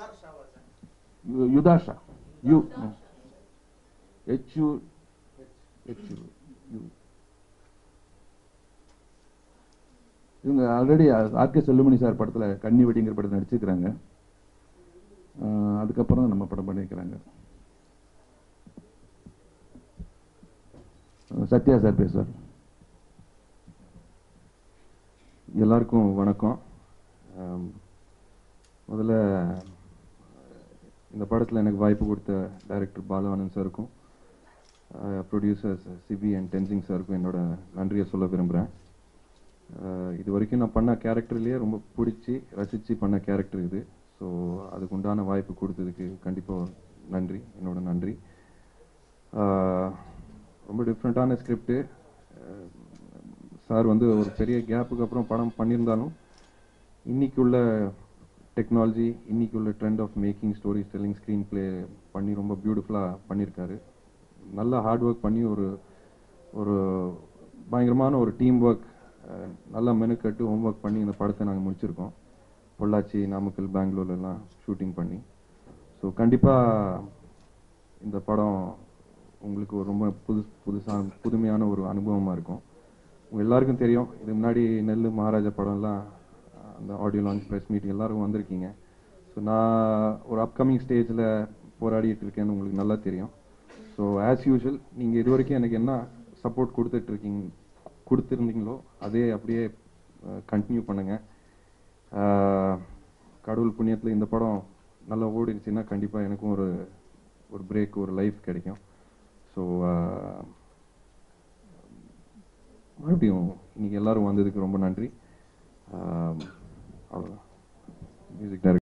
Yudasha. H-U. இவங்க already RK Chellumani sir படத்தில் கன்னி வெட்டிங்கிற படத்தில் நடிச்சுக்கிறாங்க. அதுக்கப்புறம் தான் நம்ம படம் பண்ணியிருக்கிறாங்க. சத்யா சார் பேசுவார். எல்லாருக்கும் வணக்கம். முதல்ல இந்த படத்தில் எனக்கு வாய்ப்பு கொடுத்த டைரக்டர் பாலவானன் சாருக்கும் ப்ரொடியூசர்ஸ் சிபி அண்ட் டென்சிங் சாருக்கும் என்னோட நன்றியை சொல்ல விரும்புகிறேன். இது வரைக்கும் நான் பண்ண கேரக்டர்லேயே ரொம்ப பிடிச்சி ரசித்து பண்ண கேரக்டர் இது. ஸோ அதுக்கு உண்டான வாய்ப்பு கொடுத்ததுக்கு கண்டிப்பாக நன்றி, என்னோட நன்றி. ரொம்ப டிஃப்ரெண்ட்டான ஸ்கிரிப்டு. சார் வந்து ஒரு பெரிய கேப்புக்கு அப்புறம் படம் பண்ணியிருந்தாலும் இன்றைக்கி உள்ள டெக்னாலஜி, இன்றைக்கி உள்ள trend of making story telling screen play பண்ணி ரொம்ப பியூட்டிஃபுல்லாக பண்ணியிருக்காரு. நல்லா ஹார்ட் ஒர்க் பண்ணி ஒரு பயங்கரமான ஒரு டீம் ஒர்க், நல்லா மெனுக்கட்டு ஹோம் ஒர்க் பண்ணி இந்த படத்தை நாங்கள் முடிச்சிருக்கோம். பொள்ளாச்சி, நாமக்கல், பெங்களூர்லாம் ஷூட்டிங் பண்ணி. ஸோ கண்டிப்பாக இந்த படம் உங்களுக்கு ஒரு ரொம்ப புதுமையான ஒரு அனுபவமாக இருக்கும். உங்கள் எல்லாருக்கும் தெரியும், இது முன்னாடி நெல் மகாராஜா படம்லாம் அந்த ஆடியோ லான்ச் ப்ரெஸ் மீட்டிங் எல்லாரும் வந்திருக்கீங்க. ஸோ நான் ஒரு அப்கமிங் ஸ்டேஜில் போராடிட்டு இருக்கேன்னு உங்களுக்கு நல்லா தெரியும். ஸோ ஆஸ் யூஷுவல் நீங்கள் இது வரைக்கும் எனக்கு என்ன சப்போர்ட் கொடுத்துருந்தீங்களோ அதே அப்படியே கண்டினியூ பண்ணுங்கள். கடவுள் புண்ணியத்தில் இந்த படம் நல்லா ஓடிடுச்சுன்னா கண்டிப்பாக எனக்கும் ஒரு பிரேக், ஒரு லைஃப் கிடைக்கும். ஸோ மறுபடியும் இன்னைக்கு எல்லாரும் வந்ததுக்கு ரொம்ப நன்றி. அவ்வளோதான். Music director